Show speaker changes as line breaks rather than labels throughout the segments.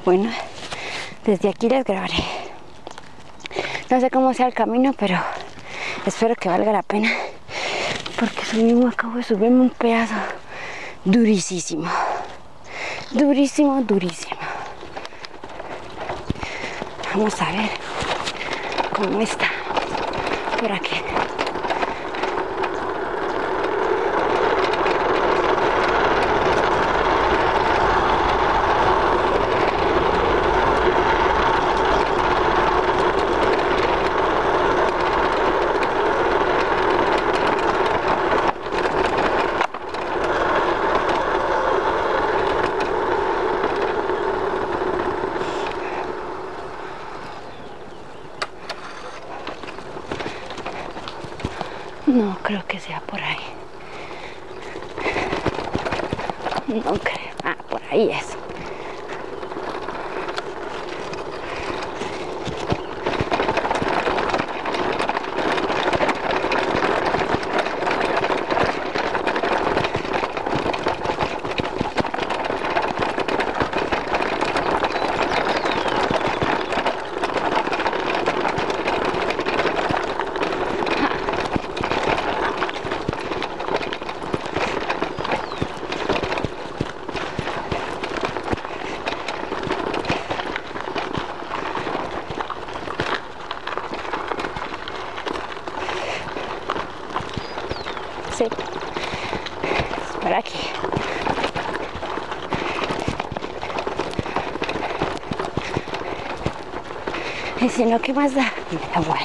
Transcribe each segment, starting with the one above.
Bueno, desde aquí les grabaré. No sé cómo sea el camino, pero espero que valga la pena, porque acabo de subirme un pedazo durísimo. Durísimo, durísimo. Vamos a ver cómo está por aquí. No creo que sea por ahí. No creo. Ah, por ahí es. Sí, es por aquí. Y si no, ¿qué más da? Me da igual.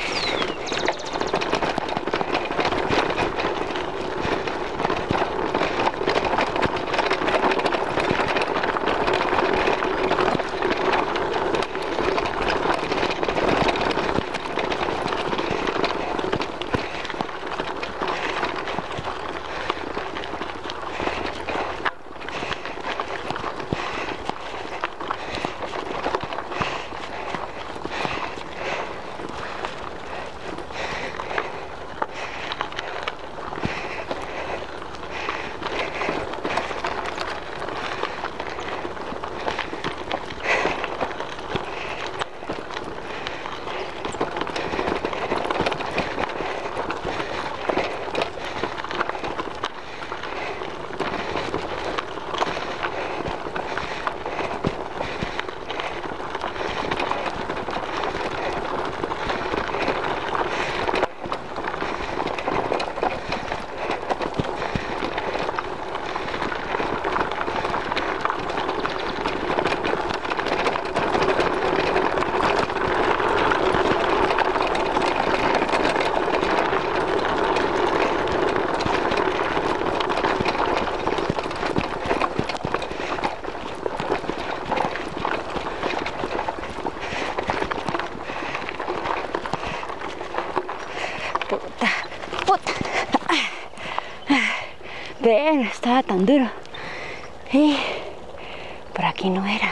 Ven, estaba tan duro. Y por aquí no era.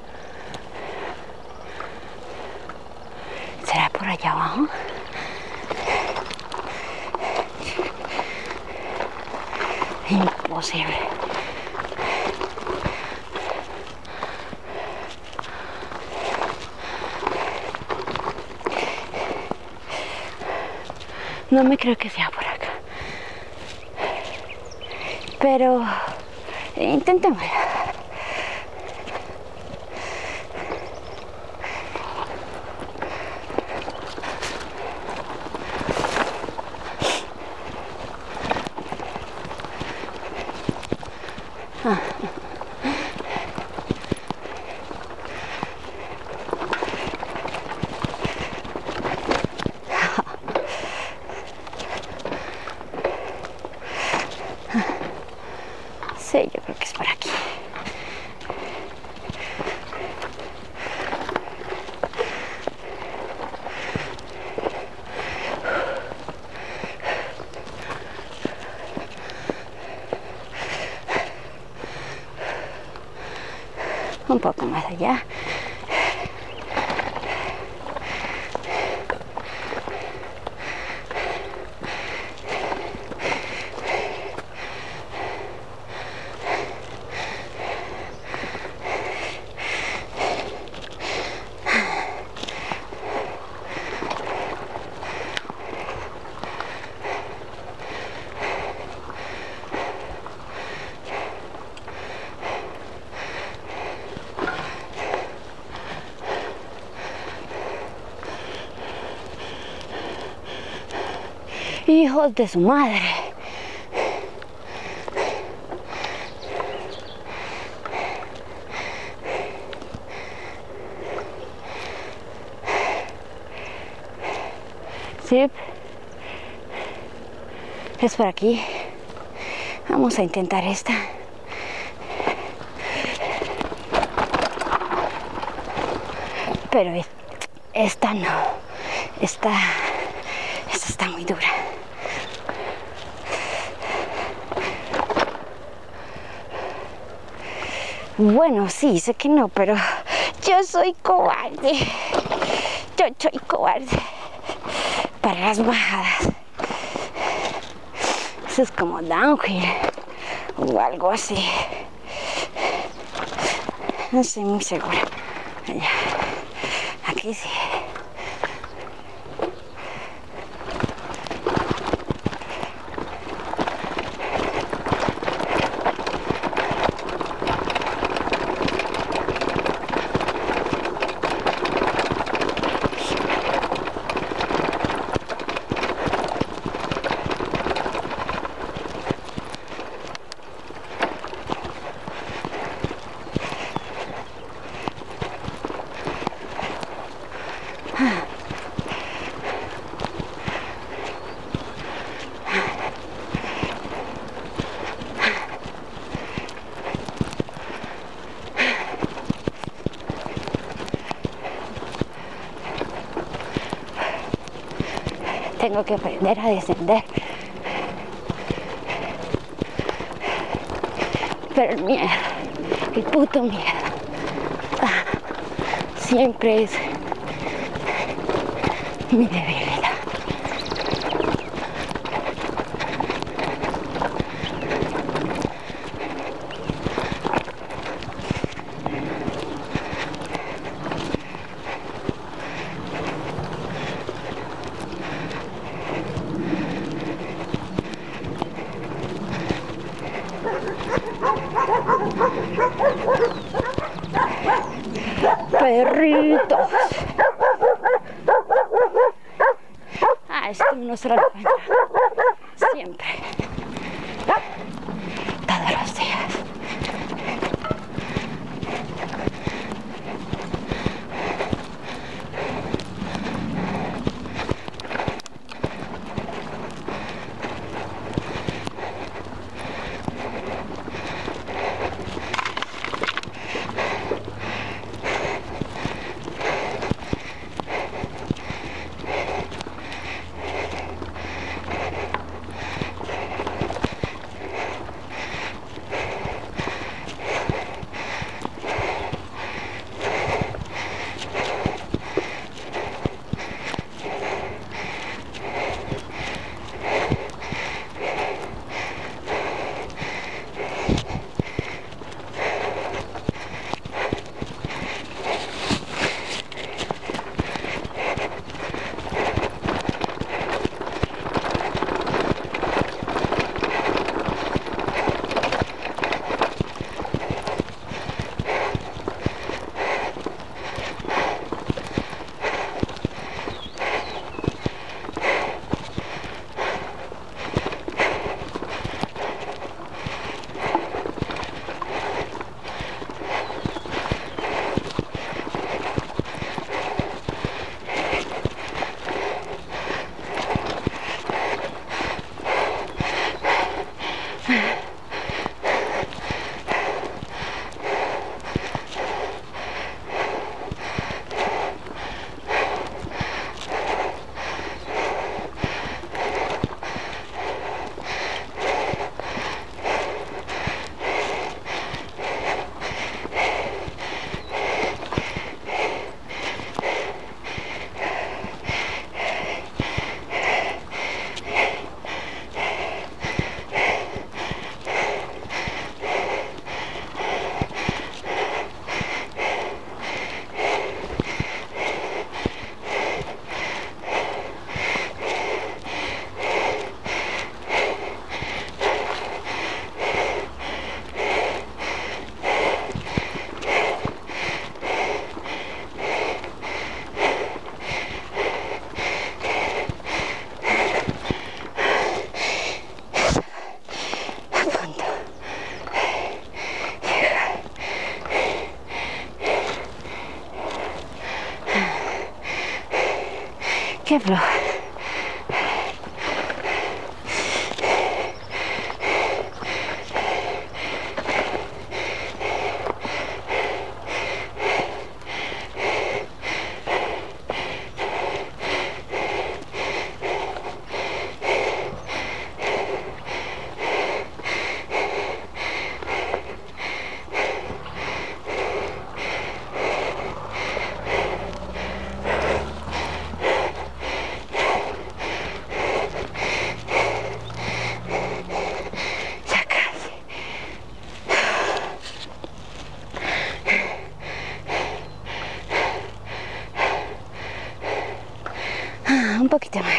¿Será por allá abajo? Imposible. No me creo que sea por acá. Pero intentémoslo. Sí, yo creo que es por aquí. Un poco más allá. Hijos de su madre. Sí. Es por aquí. Vamos a intentar esta. Pero esta no. Esta está muy dura. Bueno, sí, sé que no, pero yo soy cobarde. Yo soy cobarde para las bajadas. Eso es como downhill o algo así. No estoy muy segura. Allá. Aquí sí. Tengo que aprender a descender. Pero el miedo, el puto miedo, siempre es mi debilidad. Perritos. Esto no se lo encuentra siempre, todos los días. Qué floja. Un poquito más.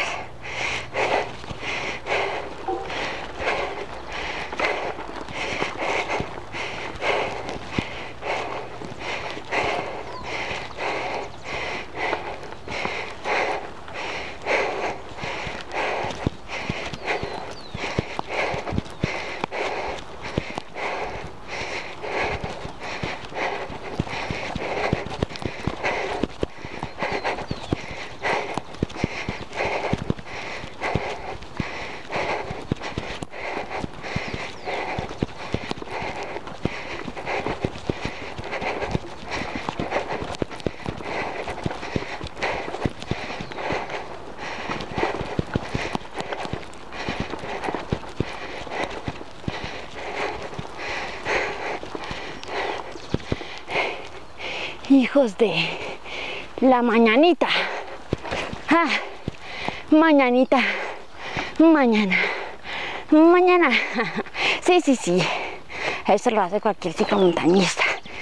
Hijos de la mañanita. Ah, mañanita. Mañana. Mañana. Sí, sí, sí. Eso lo hace cualquier ciclomontañista.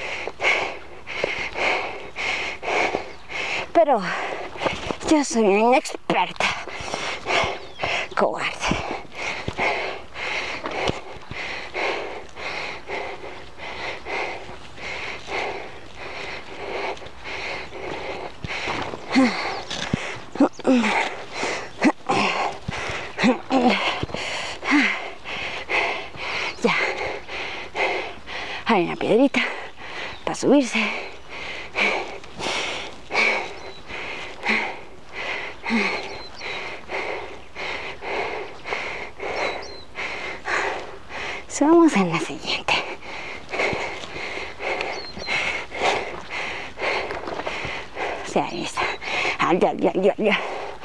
Pero yo soy una inexperta. Cobarde. Ya. Hay una piedrita para subirse. Subamos en la siguiente. O sea, esa. Ya.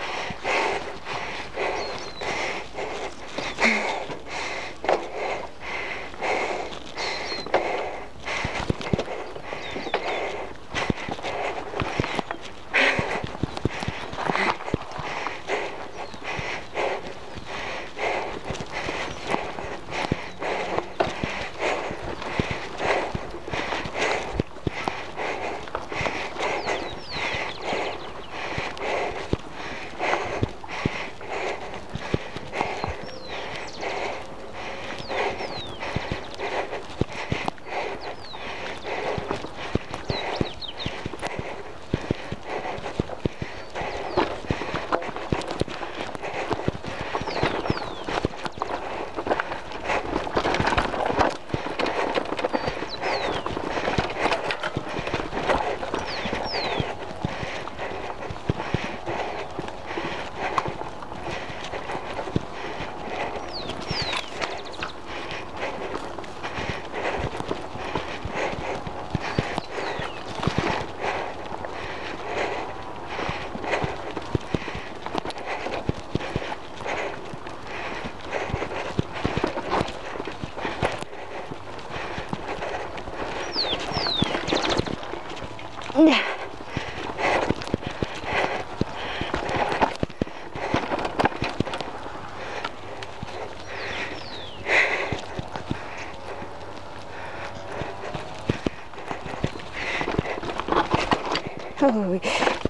Uy.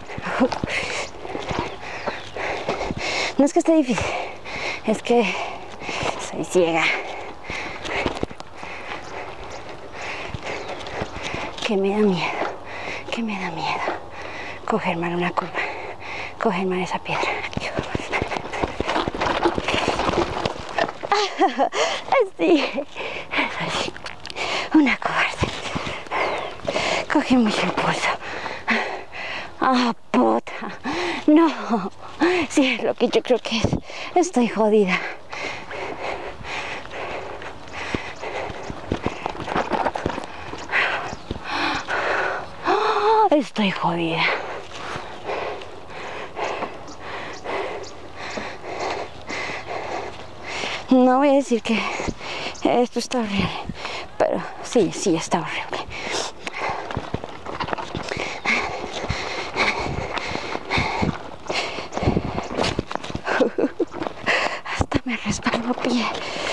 No es que esté difícil, es que soy ciega. Que me da miedo coger mal una curva, coger mal esa piedra. Sí, una cobarde. Cogí mucho impulso. Ah, puta. No, Sí, es lo que yo creo que es. Estoy jodida. Estoy jodida. No voy a decir que esto está horrible, pero sí, sí está horrible. Hasta me resbaló pie.